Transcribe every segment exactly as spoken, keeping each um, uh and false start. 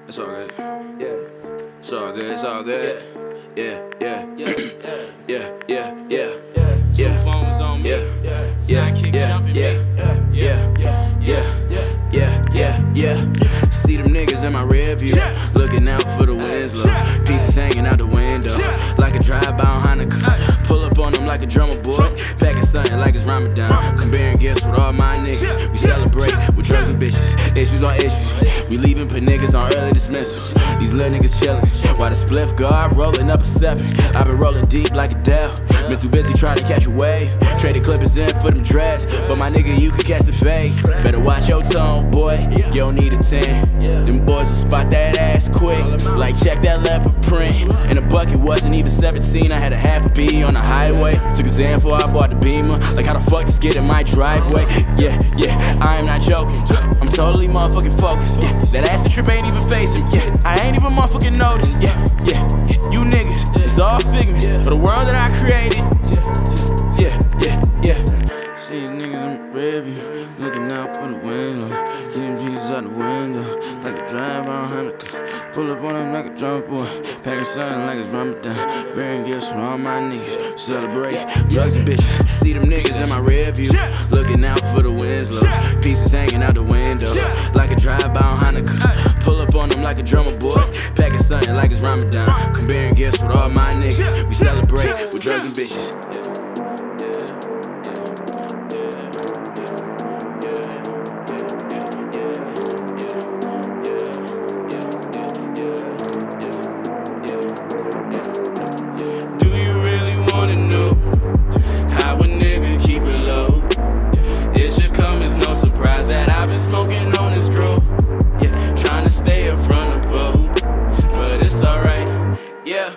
It's all good. Yeah. It's all good. It's all good. Yeah. Yeah. Yeah. Yeah. Yeah. Yeah. Yeah. Yeah. Phones on me. Yeah. Yeah. Yeah. Yeah. Yeah. Yeah. Yeah. Yeah. Yeah. Yeah. See them niggas in my rear view, looking out for the Winslows. Pieces hanging out the window, like a drive-by on Hanukkah. Pull up on them like a drummer boy, packing something like it's Ramadan. Comparing gifts with all my niggas. We celebrate with drugs and bitches, issues on issues. We leaving, put niggas on early dismissals. These little niggas chillin', while the spliff guard rolling up a seven. I been rolling deep like a Dell. Been too busy trying to catch a wave. Traded clippers in for them dreads, but my nigga, you can catch the fade. Better watch your tone, boy. You don't need a ten. Them boys will spot that ass quick, like check that leopard print. And the bucket wasn't even seventeen. I had a half a B on the highway. Took a Xan before I bought the Beamer. Like how the fuck this get in my driveway? Yeah, yeah, I am not joking. I'm totally motherfucking focused. Yeah, that acid trip ain't even facing. Yeah, I ain't even motherfucking noticed. Yeah, yeah, yeah. You niggas, it's all figments of the world that I created. Yeah, yeah, yeah. See these niggas in the rearview, looking out for the window. Getting pieces out the window, like a drive-by on Hanukkah. Pull up on them like a drummer boy, packing something like it's Ramadan. Bearing gifts from all my niggas, celebrate drugs and bitches. See them niggas in my rearview, looking out for the Winslows. Pieces hanging out the window, like a drive-by on Hanukkah. Pull up on them like a drummer boy, packing something like it's Ramadan. Comparing gifts with all my niggas, we celebrate with drugs and bitches. Smoking on this stroke, yeah, trying to stay up front of boat, but it's alright, yeah.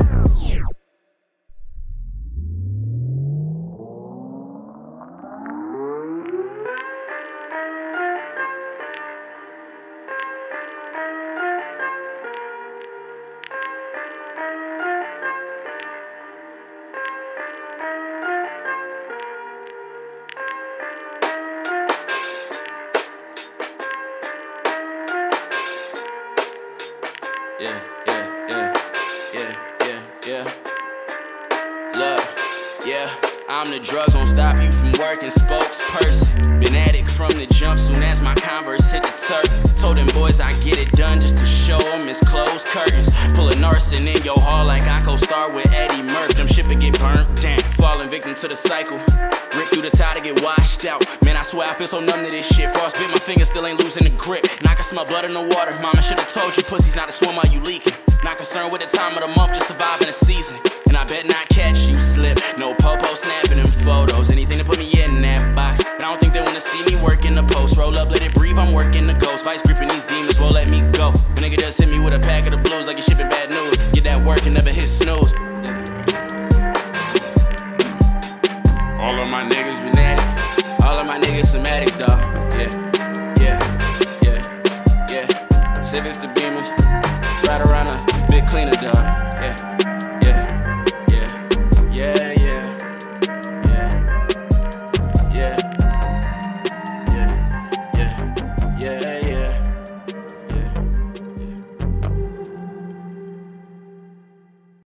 Yeah, yeah, yeah, yeah, yeah, yeah. Look, yeah, I'm the drugs won't stop you from working spokesperson. Been addict from the jump soon as my Converse hit the turf. Told them boys I get it done just to show them it's closed curtains. Pulling arson in your hall like I co-star with Eddie Murphy. Them shit get burnt down, falling victim to the cycle. Rip through the tie to get washed out. Man, I swear I feel so numb to this shit. Frost bit my finger, still ain't losing the grip. And I can smell blood in the water. Mama should've told you pussy's not a swimmer, you leaking. Not concerned with the time of the month, just surviving the season. And I bet not catch you slip. No popo snapping them photos. Anything to put me in that box. But I don't think they wanna see me work in the post. Roll up, let it breathe, I'm working the ghost. Vice gripping these demons won't let me go. A nigga just hit me with a pack of the blues like you're shipping bad news. Get that work and never hit snooze. All of my niggas been at it. All of my niggas some addicts, dawg. Yeah, yeah, yeah, yeah. Civics to Beamers, right around a bit cleaner, dawg.